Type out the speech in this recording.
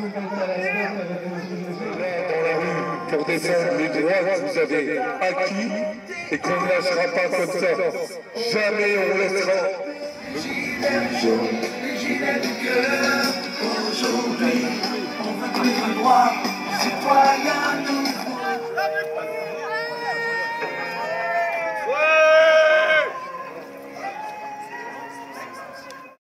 dans la rue pour défendre les droits que vous avez acquis et qu'on ne lâchera pas comme ça. Jamais on laissera. Les gilets du cœur.